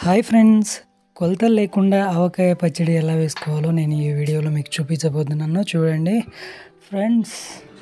Hi friends, కొలతలు లేకుండా ఆవకాయ పచ్చడి ఎలా వేసుకోవాలో నేను ఈ వీడియోలో మీకు చూపించబోతున్నాను. చూడండి ఫ్రెండ్స్.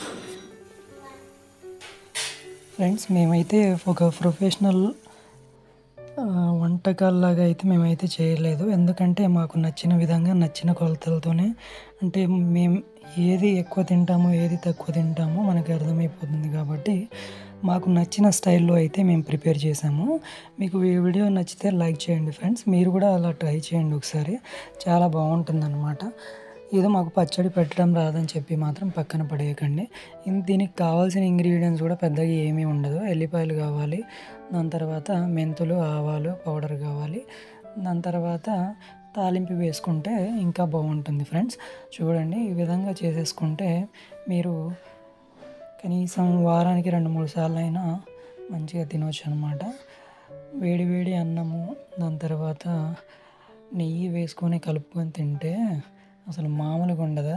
మేమైతే ఒక ప్రొఫెషనల్ వంటకాల్లాగా అయితే మేమైతే చేయలేదు. ఎందుకంటే మాకు నచ్చిన విధంగా నచ్చిన కొలతలతోనే, అంటే మేము ఏది ఎక్కువ తింటామో ఏది తక్కువ తింటామో మనకి అర్థమైపోతుంది కాబట్టి మాకు నచ్చిన స్టైల్లో అయితే మేము ప్రిపేర్ చేసాము. మీకు ఈ వీడియో నచ్చితే లైక్ చేయండి ఫ్రెండ్స్. మీరు కూడా అలా ట్రై చేయండి ఒకసారి, చాలా బాగుంటుందన్నమాట. ఏదో మాకు పచ్చడి పెట్టడం రాదని చెప్పి మాత్రం పక్కన పడేయకండి. దీనికి కావాల్సిన ఇంగ్రీడియంట్స్ కూడా పెద్దగా ఏమీ ఉండదు. ఎల్లిపాయలు కావాలి, దాని తర్వాత మెంతులు, ఆవాలు పౌడర్ కావాలి, దాని తర్వాత తాలింపు వేసుకుంటే ఇంకా బాగుంటుంది ఫ్రెండ్స్. చూడండి, ఈ విధంగా చేసేసుకుంటే మీరు కనీసం వారానికి 2-3 సార్లు అయినా మంచిగా తినవచ్చు అనమాట. వేడి వేడి అన్నము, దాని తర్వాత నెయ్యి వేసుకొని కలుపుకొని తింటే అసలు మామూలుగా ఉండదా.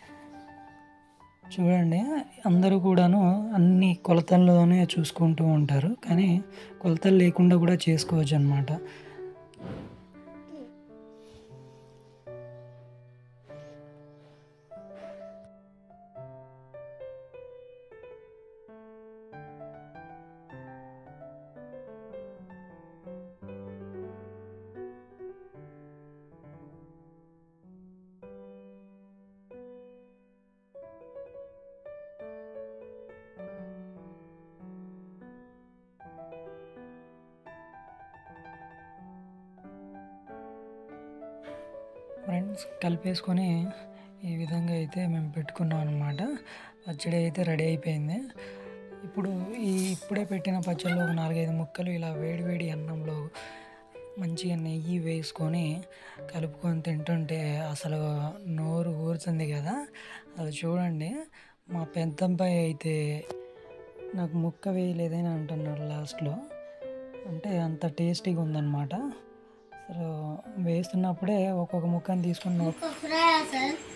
చూడండి, అందరూ కూడాను అన్ని కొలతల్లోనే చూసుకుంటూ ఉంటారు, కానీ కొలతలు లేకుండా కూడా చేసుకోవచ్చు అనమాట. ఫ్రెండ్స్, కలిపేసుకొని ఈ విధంగా అయితే మేము పెట్టుకున్నాం అనమాట. పచ్చడి అయితే రెడీ అయిపోయింది. ఇప్పుడే పెట్టిన పచ్చడిలో ఒక 4-5 ముక్కలు ఇలా వేడివేడి అన్నంలో మంచిగా నెయ్యి వేసుకొని కలుపుకొని తింటుంటే అసలు నోరు ఊరుతుంది కదా. అది చూడండి, మా పెద్దబ్బాయి అయితే నాకు ముక్క వేయలేదని అంటున్నాడు లాస్ట్లో. అంటే అంత టేస్టీగా ఉందన్నమాట. అసలు వేస్తున్నప్పుడే ఒక్కొక్క ముక్కని తీసుకుని